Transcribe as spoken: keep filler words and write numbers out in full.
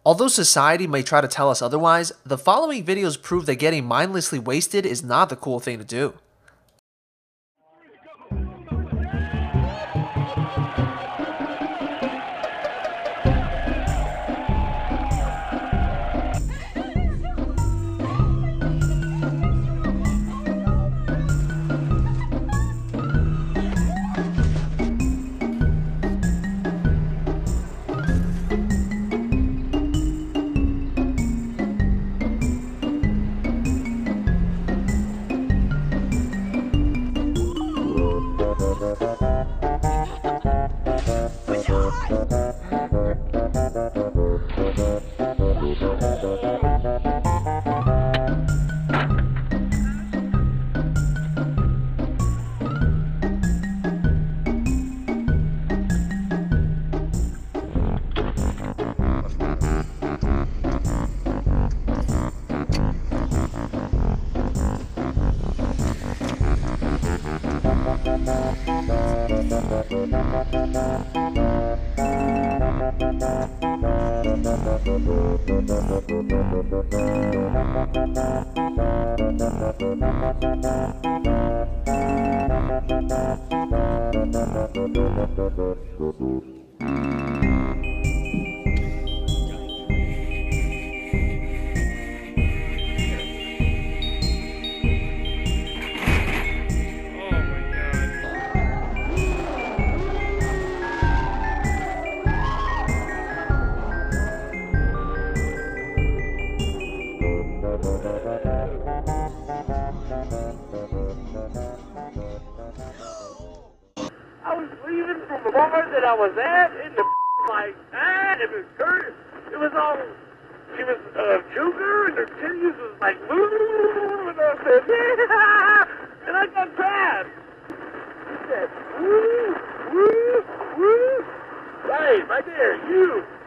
Although society may try to tell us otherwise, the following videos prove that getting mindlessly wasted is not the cool thing to do. I was leaving from the bar that I was at, and the like that, and it hurt. It was all, she was a uh, juker, and her titties was like, woo, and I said, yeah, and I got bad. She said, woo, woo, woo. Right, right there, you.